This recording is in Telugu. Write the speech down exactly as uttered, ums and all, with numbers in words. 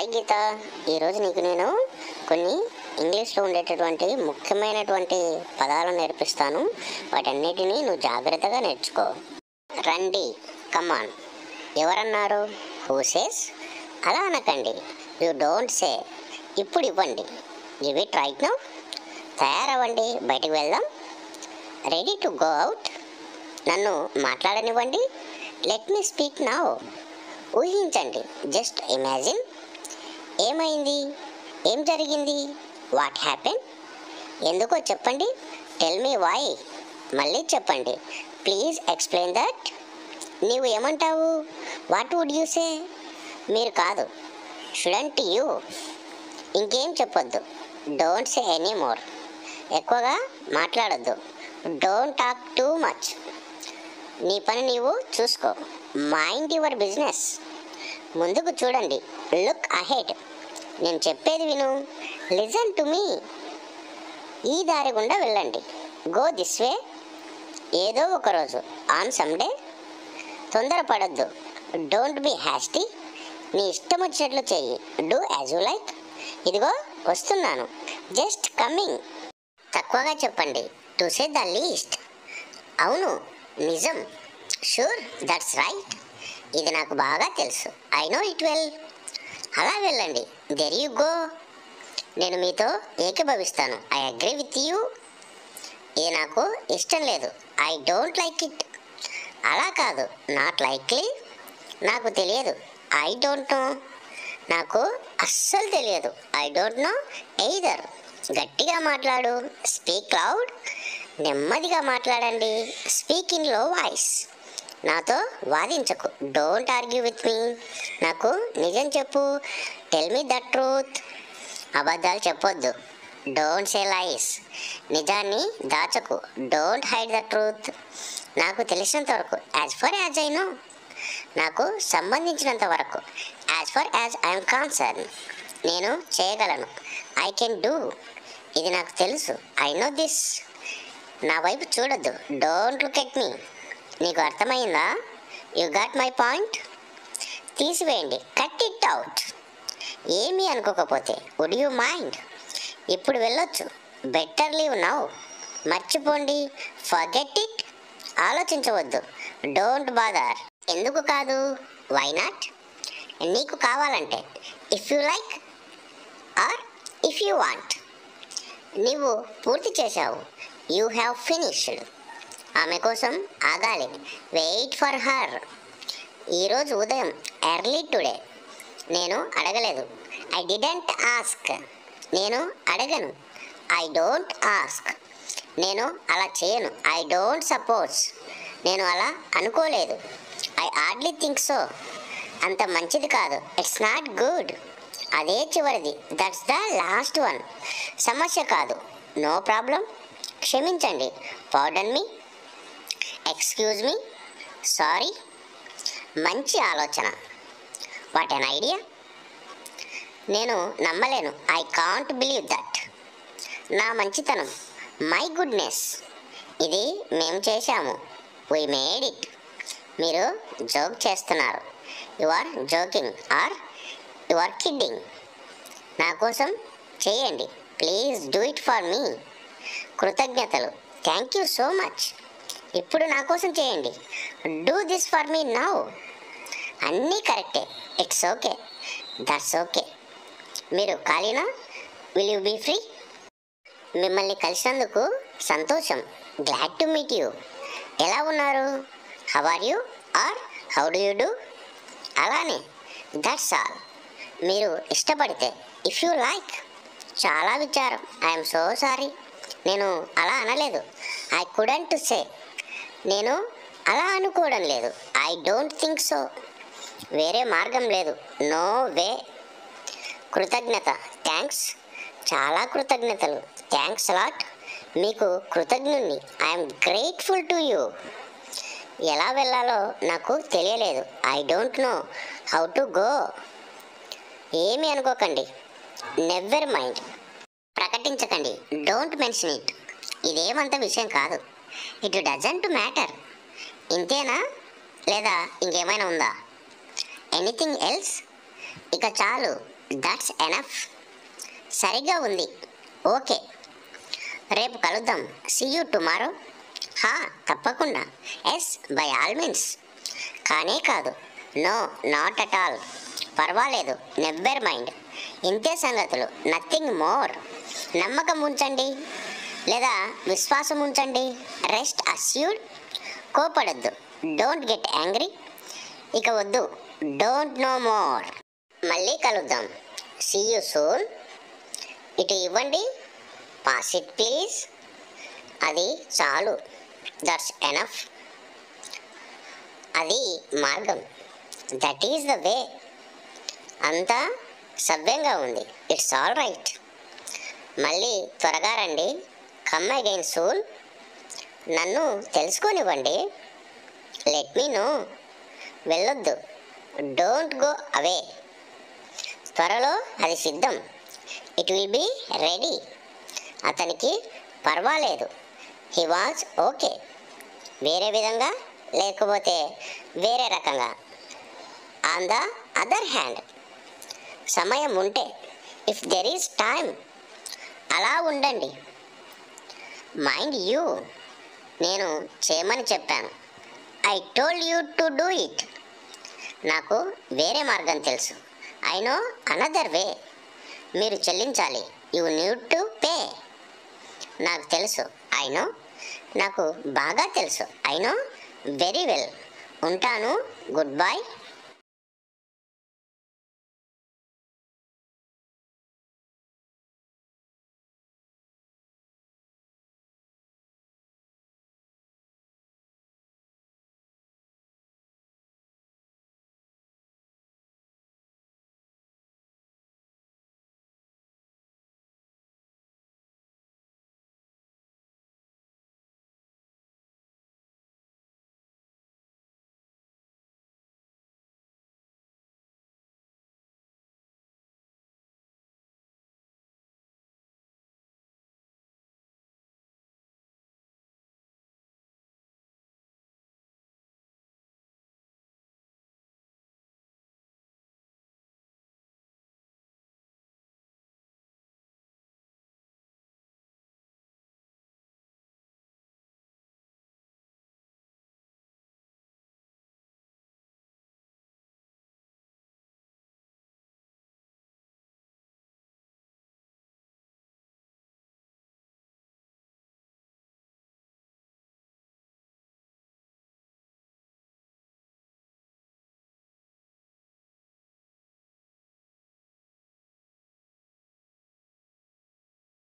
హాయ్ గీత, ఈరోజు నీకు నేను కొన్ని ఇంగ్లీష్లో ఉండేటటువంటి ముఖ్యమైనటువంటి పదాలను నేర్పిస్తాను. వాటన్నిటినీ నువ్వు జాగ్రత్తగా నేర్చుకో. రండి, కమాన్. ఎవరన్నారు? Who says? అలా అనకండి. You don't say. ఇప్పుడు ఇవ్వండి. Give it right now. తయారవ్వండి, బయటకు వెళ్దాం. Ready to go out. నన్ను మాట్లాడనివ్వండి. Let me speak now. ఊహించండి, జస్ట్ ఇమాజిన్. ఏమైంది? ఏం జరిగింది? What happen? ఎందుకో చెప్పండి. Tell me why. మళ్ళీ చెప్పండి. Please explain that. నీవు ఏమంటావు? What would you say? మీరు కాదు. Shouldn't you. ఇంకేం చెప్పొద్దు. Don't say any more. ఎక్కువగా మాట్లాడొద్దు. Don't talk too much. నీ పని నీవు చూసుకో. Mind your business. ముందుకు చూడండి. Look ahead. నేను చెప్పేది విను. Listen to me. ఈ దారి గుండా వెళ్ళండి. Go this way. ఏదో ఒకరోజు, ఆన్ సమ్డే. తొందరపడొద్దు. Don't be hasty. నీ ఇష్టం వచ్చినట్లు చెయ్యి. Do as you like. ఇదిగో వస్తున్నాను. Just coming. తక్కువగా చెప్పండి. To say the least. అవును, నిజం. Sure, that's right. ఇది నాకు బాగా తెలుసు. I know it well. అలా వెళ్ళండి. There you go. నేను మీతో ఏకీభవిస్తాను. I agree with you. ఇది నాకు ఇష్టం లేదు. I don't like it. అలా కాదు. Not likely. నాకు తెలియదు. I don't know. నాకు అస్సలు తెలియదు. I don't know either. గట్టిగా మాట్లాడు. Speak loud. నెమ్మదిగా మాట్లాడండి. Speak in low voice. నాతో వాదించకు. Don't argue with me. నాకు నిజం చెప్పు. Tell me the truth. అబద్ధాలు చెప్పొద్దు. Don't say lies. నిజాన్ని దాచకు. Don't hide the truth. నాకు తెలిసినంత వరకు, as far as I know. నాకు సంబంధించినంత వరకు, as far as I'm concern. నేను చేయగలను. I can do. ఇది నాకు తెలుసు. I know this. నా వైపు చూడొద్దు. Don't look at me. నీకు అర్థమైందా? You got my point. తీసివేయండి. Cut it out. ఏమీ అనుకోకపోతే వుడ్ యూ మైండ్? ఇప్పుడు వెళ్ళొచ్చు. Better leave now. మర్చిపోండి. Forget it. ఆలోచించవద్దు. Don't bother. ఎందుకు కాదు? Why not? నీకు కావాలంటే. If you like or if you want. నీవు పూర్తి చేశావు. You have finished. ఆమె కోసం ఆగాలి. Wait for her. ఈరోజు ఉదయం, ఎర్లీ టుడే. నేను అడగలేదు. I didn't ask. నేను అడగను. I don't ask. నేను అలా చేయను. I don't suppose. నేను అలా అనుకోలేదు. I hardly think so. అంత మంచిది కాదు. It's not good. అదే చివరిది. That's the last one. సమస్య కాదు. No problem. క్షమించండి. Pardon me. Excuse me. Sorry. మంచి ఆలోచన. What an idea. నేను నమ్మలేను. I can't believe that. నా మంచితనం. My goodness. ఇది మేము చేశాము. We made it. మీరు జోక్ చేస్తున్నారు. You are joking or you are kidding. నా కోసం చేయండి. Please do it for me. కృతజ్ఞతలు. Thank you so much. ఇప్పుడు నా కోసం చేయండి. Do this for me now. అన్నీ కరెక్టే. It's okay. That's okay. మీరు ఖాళీనా? Will you be free? మిమ్మల్ని కలిసినందుకు సంతోషం. Glad to meet you. ఎలా ఉన్నారు? How are you or how do you do. అలానే. That's all. మీరు ఇష్టపడితే. If you like. చాలా విచారం. I'm so sorry. నేను అలా అనలేదు. I couldn't say. నేను అలా అనుకోవడం లేదు. I don't think so. వేరే మార్గం లేదు. No way. కృతజ్ఞత. థ్యాంక్స్. చాలా కృతజ్ఞతలు. Thanks lot. మీకు కృతజ్ఞుణ్ణి. I'm grateful to you. ఎలా వెళ్ళాలో నాకు తెలియలేదు. I don't know how to go. ఏమీ అనుకోకండి. Never mind. ప్రకటించకండి. Don't mention it. ఇదేమంత విషయం కాదు. It doesn't matter. ఇంతేనా లేదా ఇంకేమైనా ఉందా? Anything else? ఇక చాలు. That's enough. సరిగ్గా ఉంది. ఓకే, రేపు కలుద్దాం. See you tomorrow. హా, తప్పకుండా. Yes, by all means. కానే కాదు. No, not at all. పర్వాలేదు, నెవ్వర్ మైండ్. ఇంతే సంగతులు, నథింగ్ మోర్. నమ్మకం ఉంచండి లేదా విశ్వాసం ఉంచండి. Rest assured. కోపడద్దు. Don't get angry. ఇక వద్దు. Don't no more. మళ్ళీ కలుద్దాం. See you soon. ఇటు ఇవ్వండి. Pass it please. అది చాలు. That's enough. అది మార్గం. దట్ ఈస్ ద వే. అంతా సవ్యంగా ఉంది. It's all right. మళ్ళీ త్వరగా రండి. Come again soon. నన్ను తెలుసుకోనివ్వండి. Let me know. వెళ్ళొద్దు. Don't go away. త్వరలో అది సిద్ధం. It will be ready. అతనికి పర్వాలేదు. He was okay. వేరే విధంగా లేకపోతే వేరే రకంగా. ఆన్ ద అదర్ హ్యాండ్, సమయం ఉంటే, ఇఫ్ దెర్ ఈస్ టైమ్, అలా ఉండండి. మైండ్ యూ, నేను చేయమని చెప్పాను. I told you to do it. నాకు వేరే మార్గం తెలుసు. I know another way. మీరు చెల్లించాలి. You need to pay. నాకు తెలుసు. I know. నాకు బాగా తెలుసు. I know very well. ఉంటాను. Good bye.